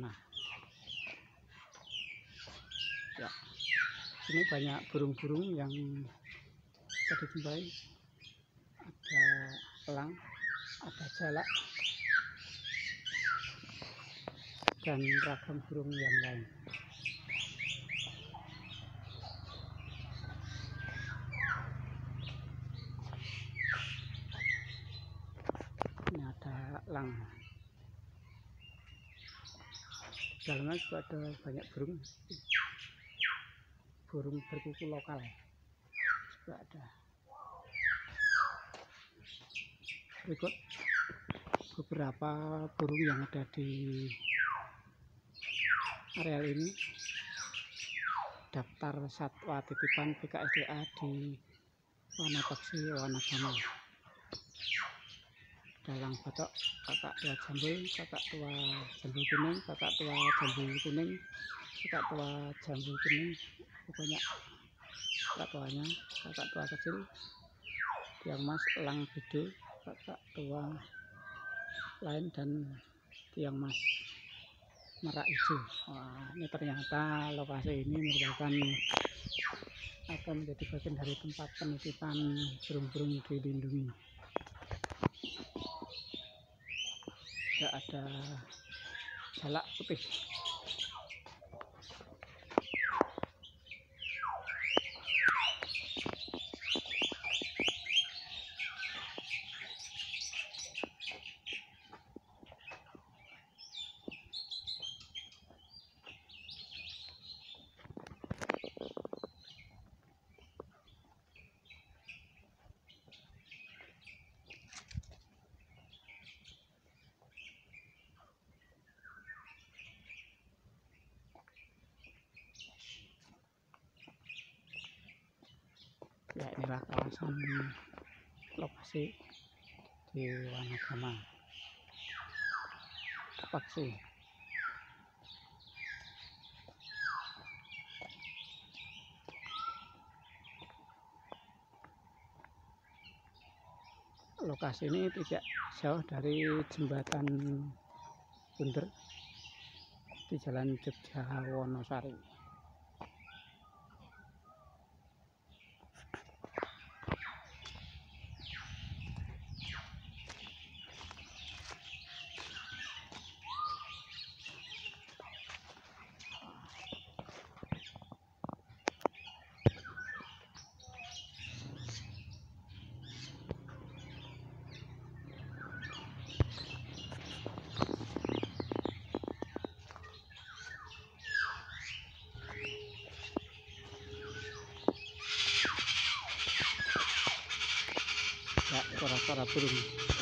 sana. Ya, ini banyak burung-burung yang tadi jumpai. Ada elang, ada jalak, dan ragam burung yang lain. Ini ada elang. Dalamnya juga ada banyak burung. Burung berkuku lokal juga ada. Berikut beberapa burung yang ada di areal ini. Daftar satwa titipan BKSDA di Wanapeksi Wanagama. Dalang batok, kakak tua jambul, kakak tua jambul kuning, kakak tua jambul kuning, kakak tua jambul kuning. Pokoknya kakak tuanya, kakak tua kecil, tiang mas, elang gede, kakak tua lain, dan tiang mas merak hijau. Wah, ini ternyata lokasi ini merupakan akan menjadi bagian dari tempat penitipan burung-burung dilindungi. Juga ada jalak putih. Ya, inilah kawasan lokasi di Wanagama Peksi. Lokasi ini tidak jauh dari jembatan Bunder di Jalan Jogja Wonosari. Ya, suara-suara burung.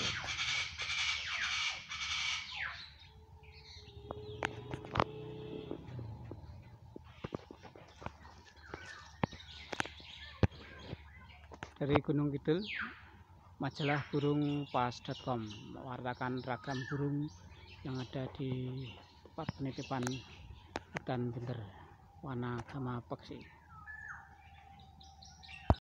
Dari Gunung Kidul, majalah burungpas.com mewartakan ragam burung yang ada di tempat penitipan hutan Bunder Wanagama Peksi.